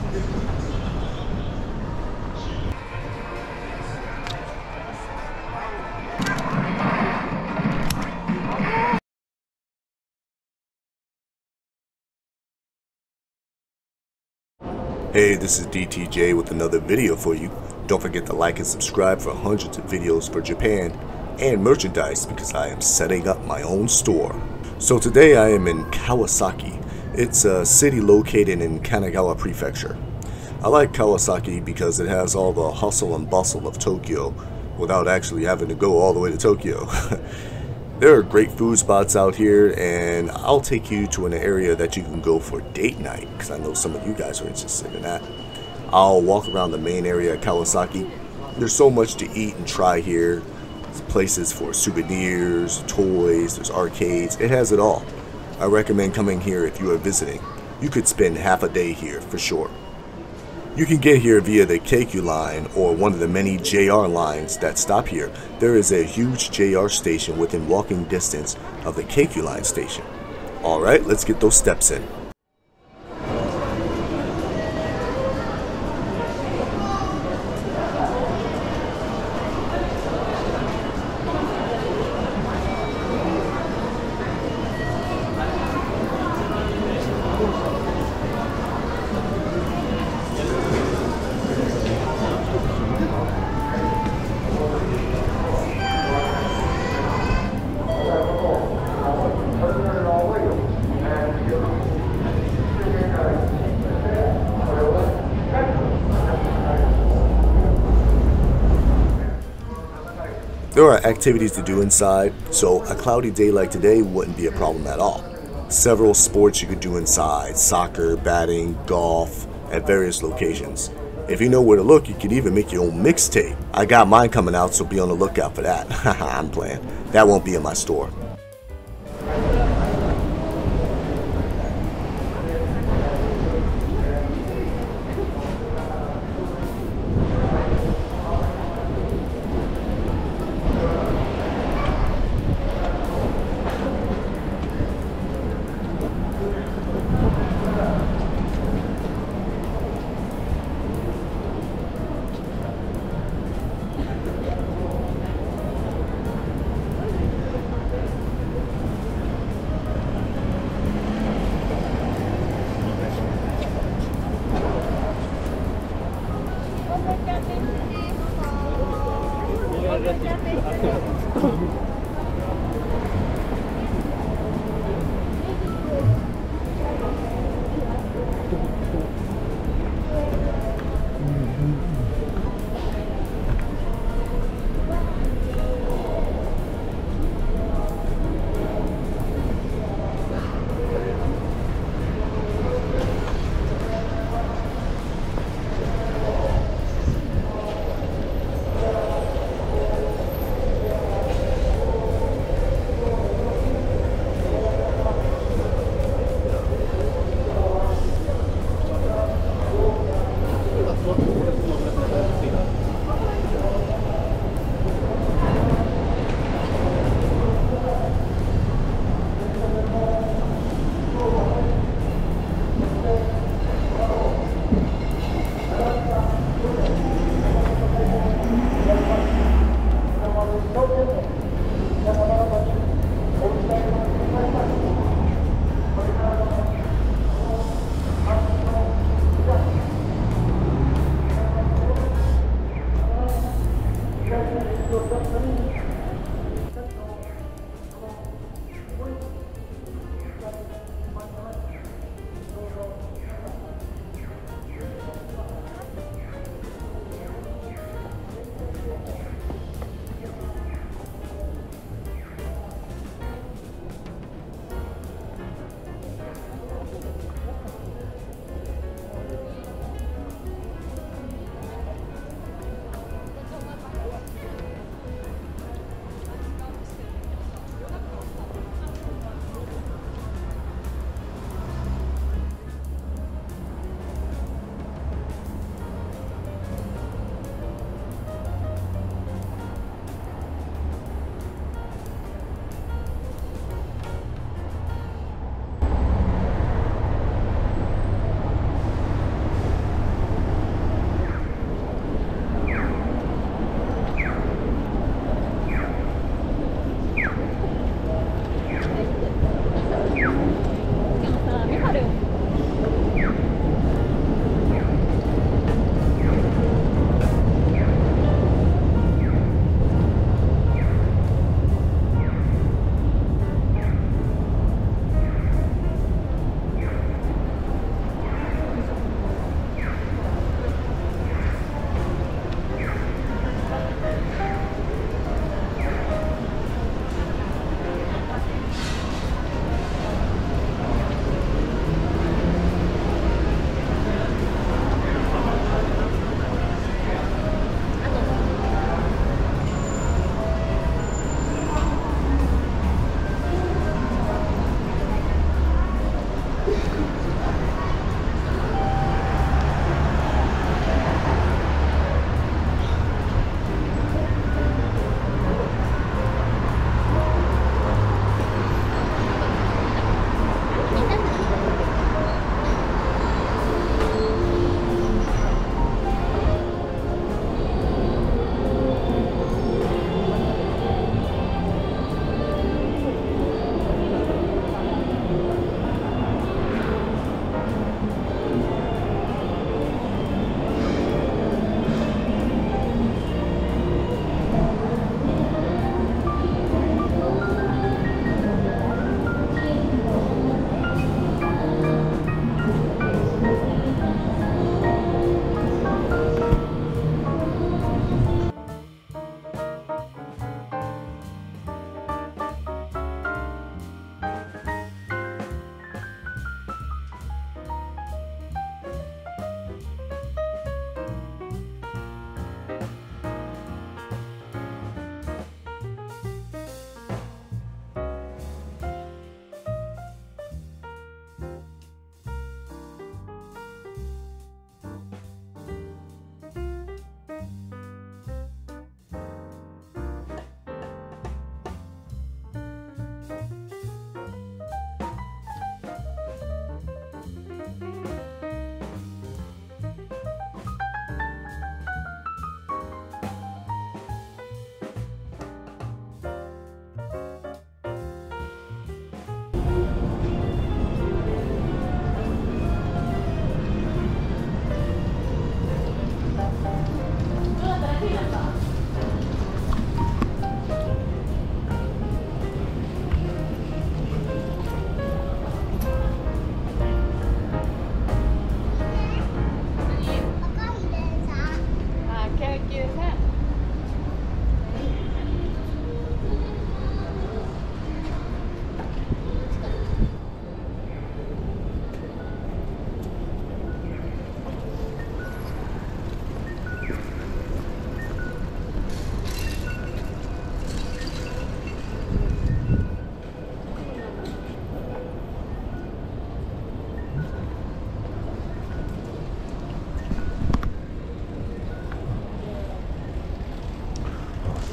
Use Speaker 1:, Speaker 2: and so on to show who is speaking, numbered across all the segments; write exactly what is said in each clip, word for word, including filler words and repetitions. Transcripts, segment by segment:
Speaker 1: Hey, this is D T J with another video for you. Don't forget to like and subscribe for hundreds of videos for Japan and merchandise because I am setting up my own store. So today I am in Kawasaki. It's a city located in Kanagawa Prefecture. I like Kawasaki because it has all the hustle and bustle of Tokyo without actually having to go all the way to Tokyo. There are great food spots out here, and I'll take you to an area that you can go for date night because I know some of you guys are interested in that. I'll walk around the main area of Kawasaki. There's so much to eat and try here. There's places for souvenirs, toys, there's arcades. It has it all. I recommend coming here if you are visiting. You could spend half a day here for sure. You can get here via the Keikyu line or one of the many J R lines that stop here. There is a huge J R station within walking distance of the Keikyu line station. Alright, let's get those steps in. There are activities to do inside, so a cloudy day like today wouldn't be a problem at all. Several sports you could do inside: soccer, batting, golf, at various locations. If you know where to look, you could even make your own mixtape. I got mine coming out, so be on the lookout for that. I'm playing. That won't be in my store.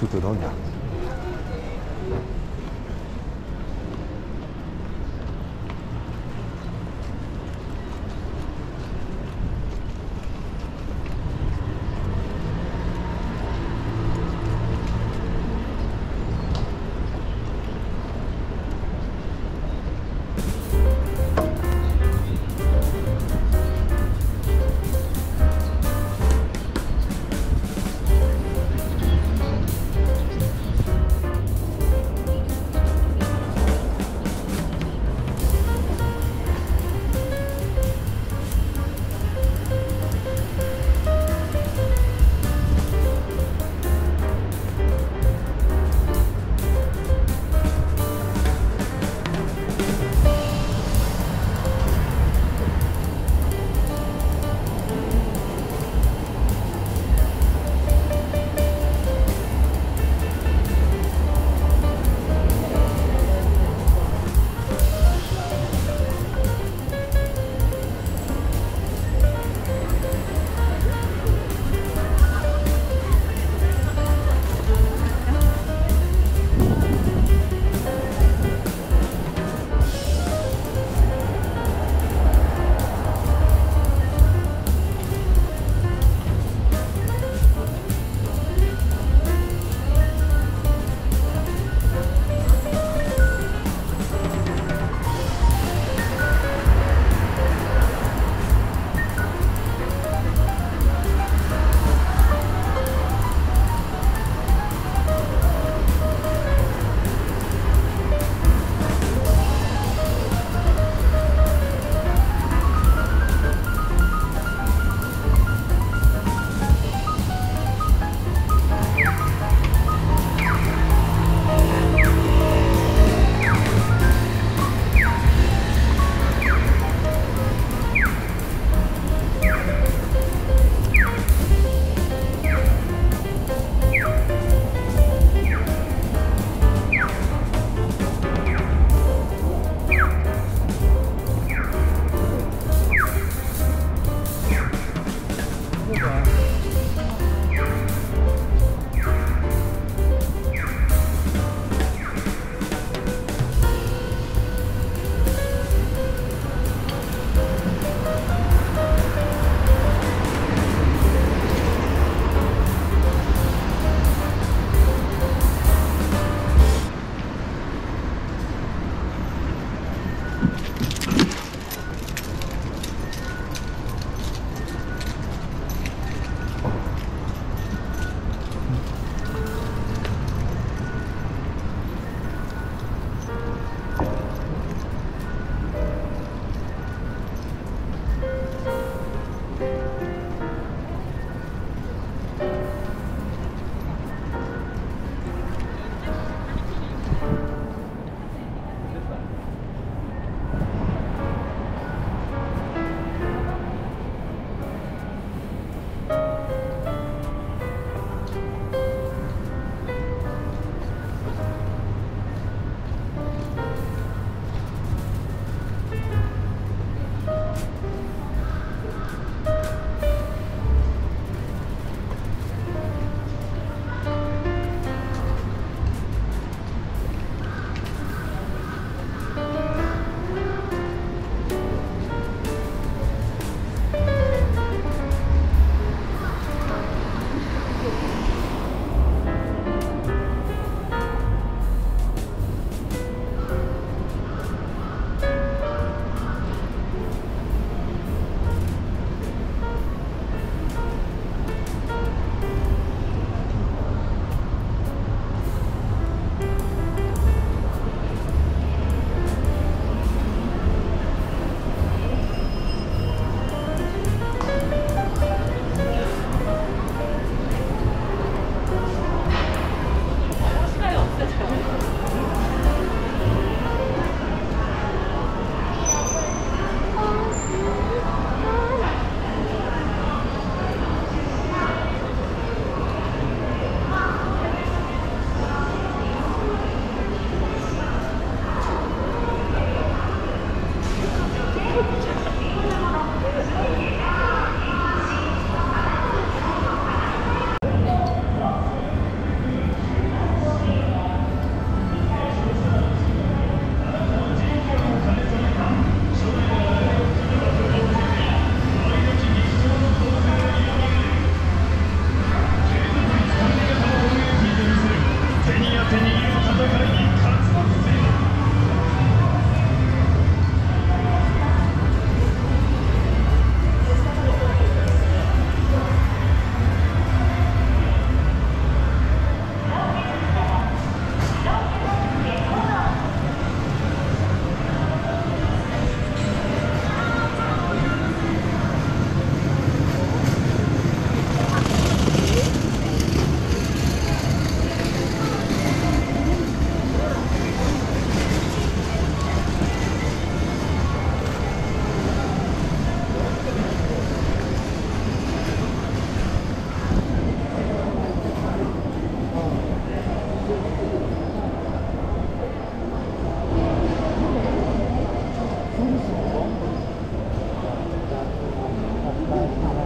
Speaker 1: 부드러냐.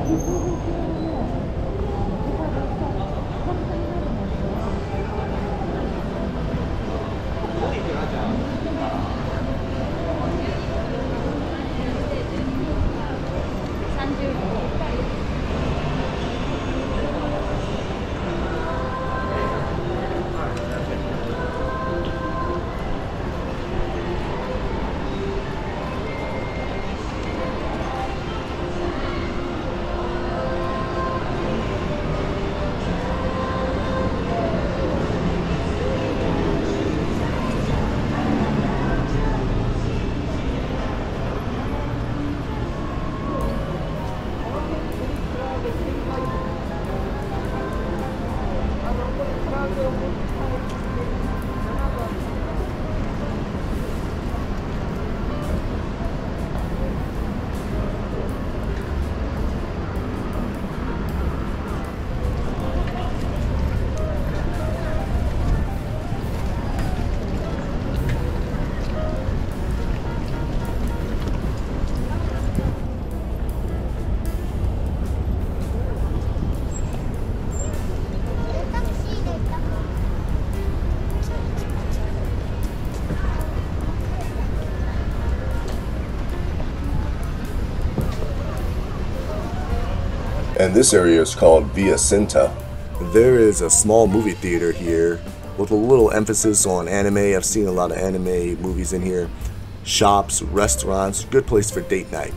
Speaker 1: And this area is called Via Cinta. There is a small movie theater here with a little emphasis on anime. I've seen a lot of anime movies in here. Shops, restaurants, good place for date night.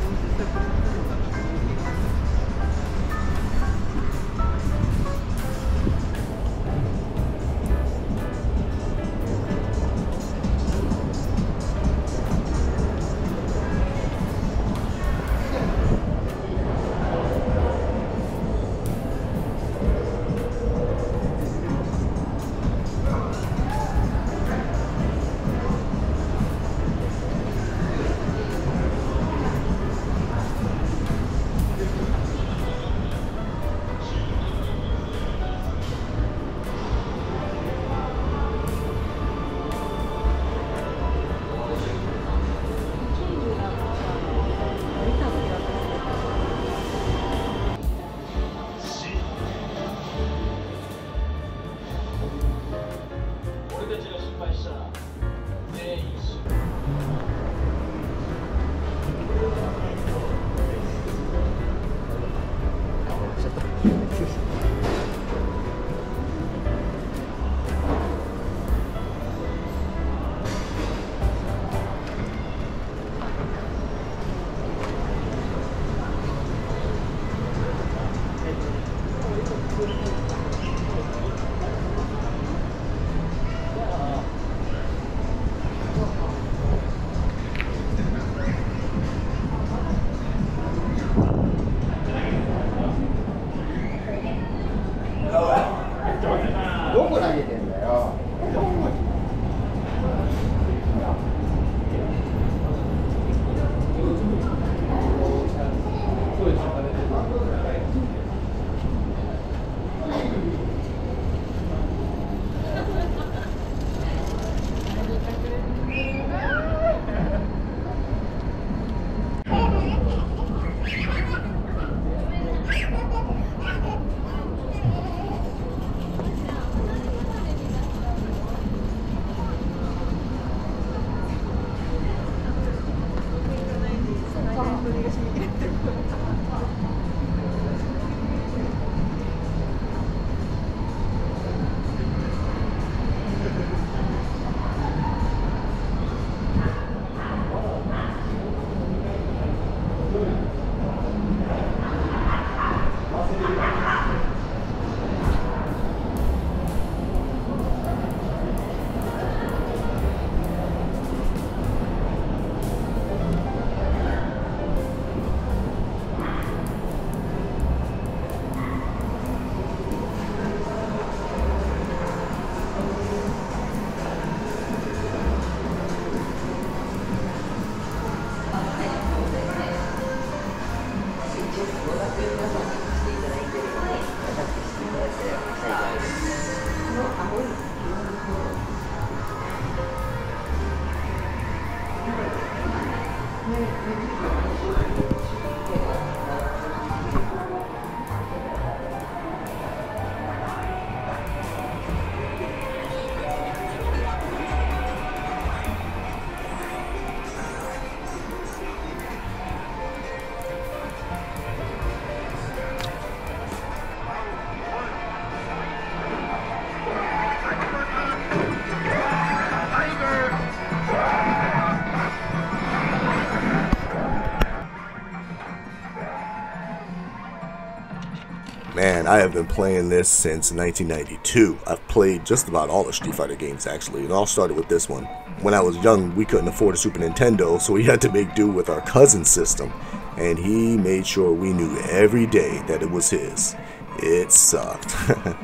Speaker 1: Man, I have been playing this since nineteen ninety-two. I've played just about all the Street Fighter games actually. It all started with this one. When I was young, we couldn't afford a Super Nintendo, so we had to make do with our cousin's system. And he made sure we knew every day that it was his. It sucked.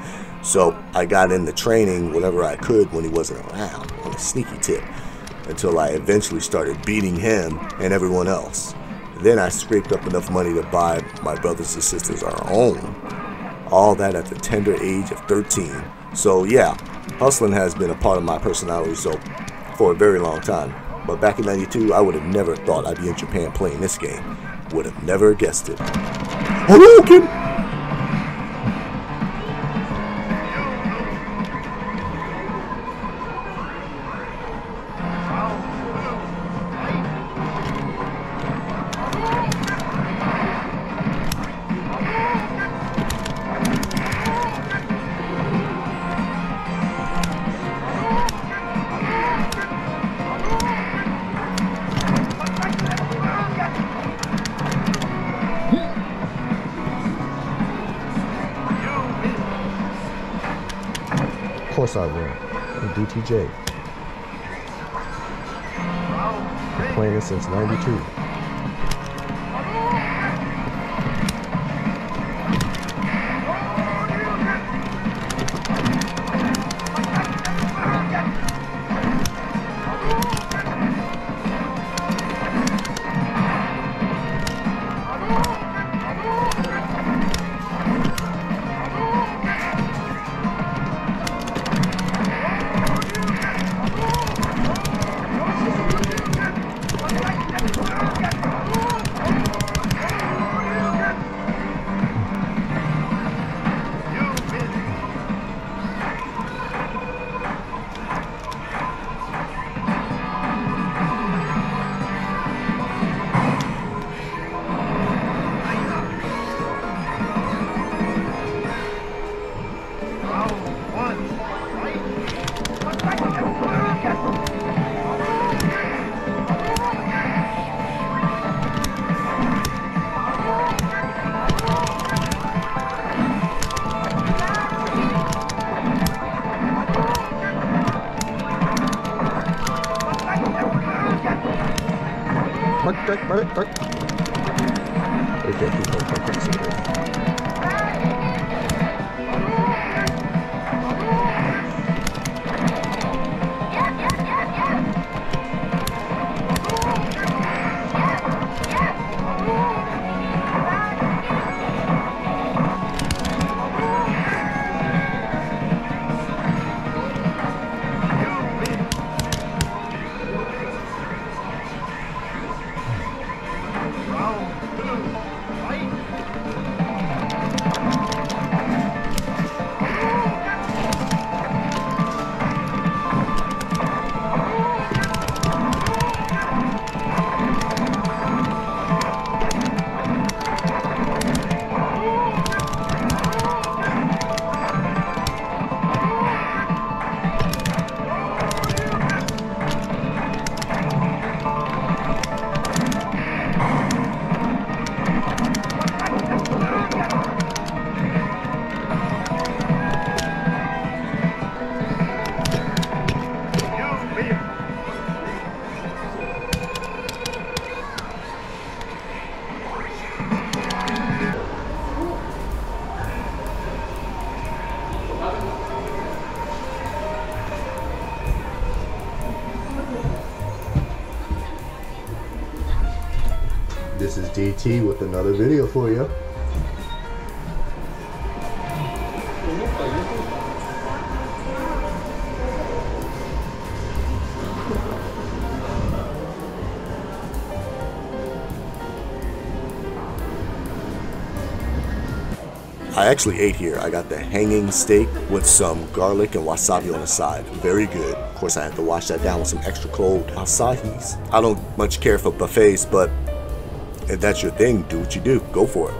Speaker 1: So I got into training whenever I could when he wasn't around, on a sneaky tip, until I eventually started beating him and everyone else. Then I scraped up enough money to buy my brothers and sisters our own. All that at the tender age of thirteen. So yeah, hustling has been a part of my personality so for a very long time. But back in ninety-two, I would have never thought I'd be in Japan playing this game. Would have never guessed it. Hadouken! course I win. I'm D T J. Playing it since ninety-two. Mark, mark, mark. Okay, people are practicing. This is D T with another video for you. I actually ate here. I got the hanging steak with some garlic and wasabi on the side. Very good. Of course, I had to wash that down with some extra cold Asahis. I don't much care for buffets, but if that's your thing, do what you do. Go for it.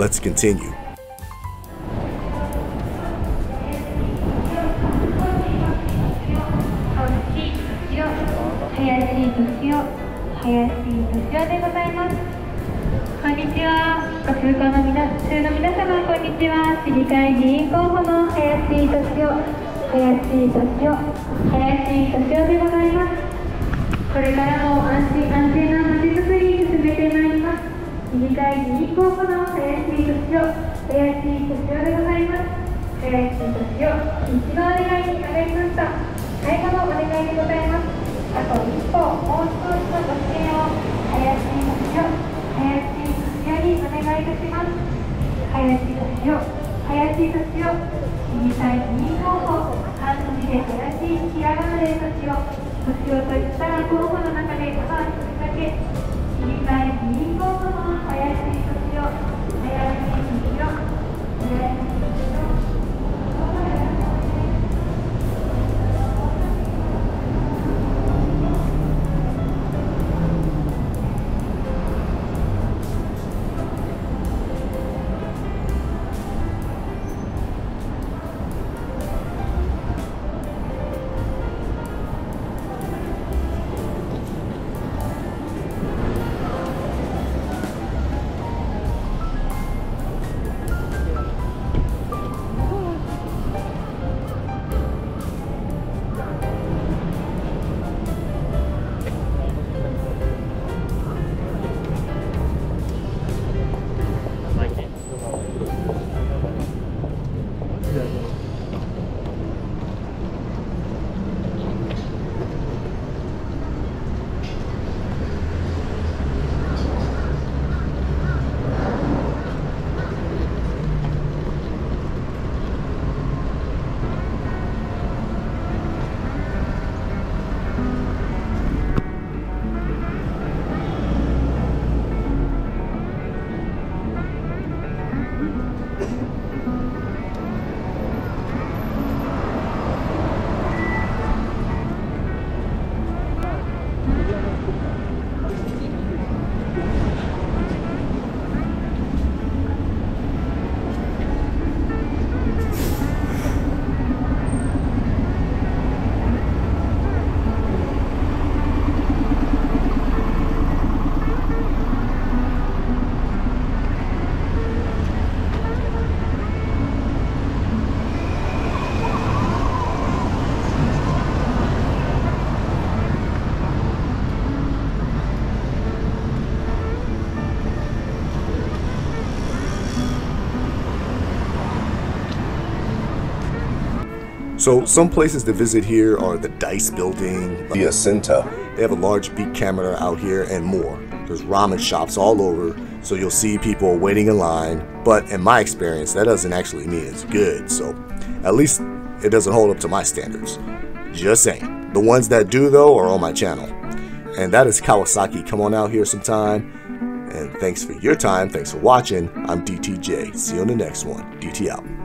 Speaker 1: let's continue.
Speaker 2: こんにちは。ご通行の皆通の皆様、こんにちは。市議会議員候補の林俊夫、林俊夫、林俊夫でございます。これからも安心安全なまちづくり進めてまいります。市議会議員候補の林俊夫、林俊夫でございます。林俊夫、一度お願いに上がりました。最後のお願いでございます。あと一歩、もう少しのご支援を林俊夫、林にお願いいたします。林俊夫、林俊夫、市議会議員候補、漢字で林、ひらがなで俊夫、俊夫といったら候補の中でご飯一つだけ、市議会議員候補の林俊夫、林俊夫、林俊夫。
Speaker 1: So some places to visit here are the Dice Building, the Jacinta. They have a large beat camera out here and more. There's ramen shops all over, so you'll see people waiting in line. But in my experience, that doesn't actually mean it's good. So at least it doesn't hold up to my standards. Just saying. The ones that do though are on my channel. And that is Kawasaki. Come on out here sometime. And thanks for your time. Thanks for watching. I'm D T J. See you on the next one. D T out.